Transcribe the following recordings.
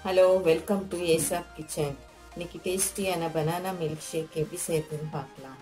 Hello, welcome to ASAP kitchen. இன்னைக்கு டேஸ்டியான banana milk shake எப்படி செய்யறதுன்னு பார்க்கலாம்.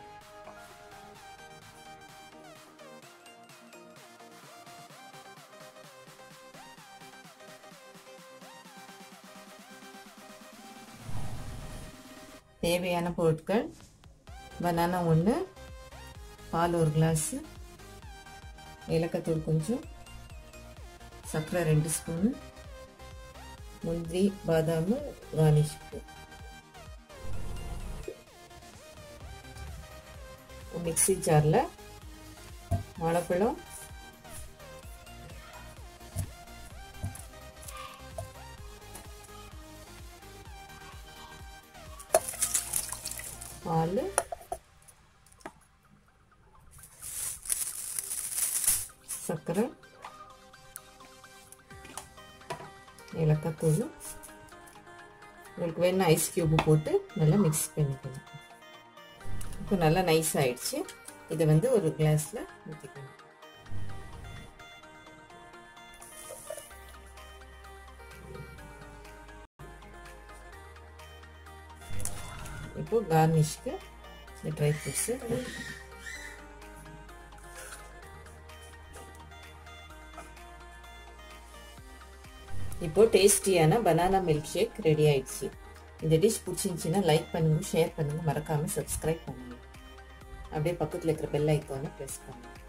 தேவையான பொருட்கள்: பனானா 1, பால் 1 கிளாஸு, ஏலக்காய் கொஞ்சம், சர்க்கரை 2 ஸ்பூனு, முந்திரி பாதாம் கார்னிஷ்க்கு. மிக்ஸி ஜாரில் வாழைப்பழம், பால், சர்க்கரை, ஏலக்காய் தூள், உங்களுக்கு வேணும் ஐஸ் கியூப் போட்டு நல்லா மிக்ஸ் பண்ணிக்கணும். இப்போ நல்லா நைஸ் ஆயிடுச்சு. இதை ஒரு கிளாஸ்ல ஊற்றிக்கணும். இப்போ கார்னிஷ்க்கு இந்த ட்ரை ஃப்ரூட்ஸ். இப்போ டேஸ்டியான பனானா மில்க் ஷேக் ரெடி ஆயிடுச்சு. இந்த டிஷ் பிடிச்சிருந்துச்சுன்னா லைக் பண்ணுங்க, ஷேர் பண்ணுங்க, மறக்காம சப்ஸ்கிரைப் பண்ணுங்க. அப்படியே பக்கத்தில் இருக்கிற பெல் ஐக்கானை ப்ரெஸ் பண்ணுங்க.